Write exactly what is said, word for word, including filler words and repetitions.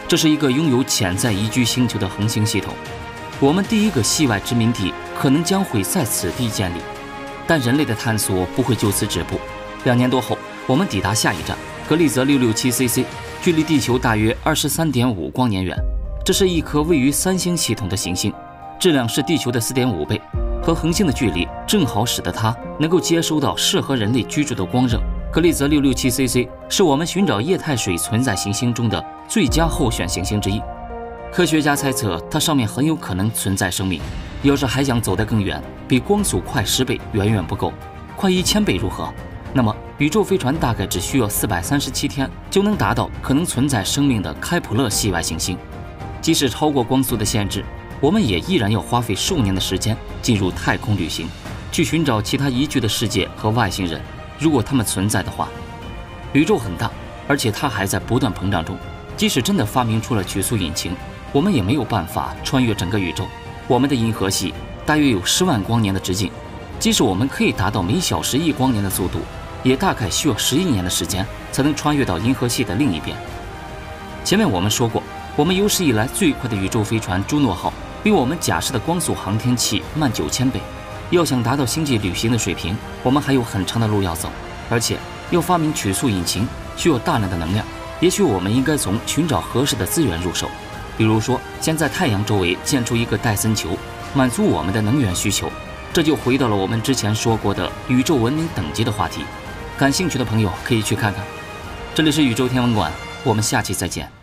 这是一个拥有潜在宜居星球的恒星系统，我们第一个系外殖民地可能将会在此地建立。但人类的探索不会就此止步。两年多后，我们抵达下一站格利泽 六六七 C C， 距离地球大约 二十三点五光年远。这是一颗位于三星系统的行星，质量是地球的 四点五倍，和恒星的距离正好使得它能够接收到适合人类居住的光热。格利泽 六六七 C C 是我们寻找液态水存在行星中的最佳候选行星之一。科学家猜测它上面很有可能存在生命。要是还想走得更远，比光速快十倍远远不够，快一千倍如何？那么宇宙飞船大概只需要四百三十七天就能达到可能存在生命的开普勒系外行星。即使超过光速的限制，我们也依然要花费数年的时间进入太空旅行，去寻找其他宜居的世界和外星人，如果他们存在的话。宇宙很大，而且它还在不断膨胀中。即使真的发明出了曲速引擎，我们也没有办法穿越整个宇宙。我们的银河系大约有十万光年的直径，即使我们可以达到每小时一光年的速度，也大概需要十亿年的时间才能穿越到银河系的另一边。前面我们说过，我们有史以来最快的宇宙飞船朱诺号比我们假设的光速航天器慢九千倍。要想达到星际旅行的水平，我们还有很长的路要走，而且要发明曲速引擎需要大量的能量。也许我们应该从寻找合适的资源入手，比如说先在太阳周围建出一个戴森球，满足我们的能源需求。这就回到了我们之前说过的宇宙文明等级的话题，感兴趣的朋友可以去看看。这里是宇宙天文馆，我们下期再见。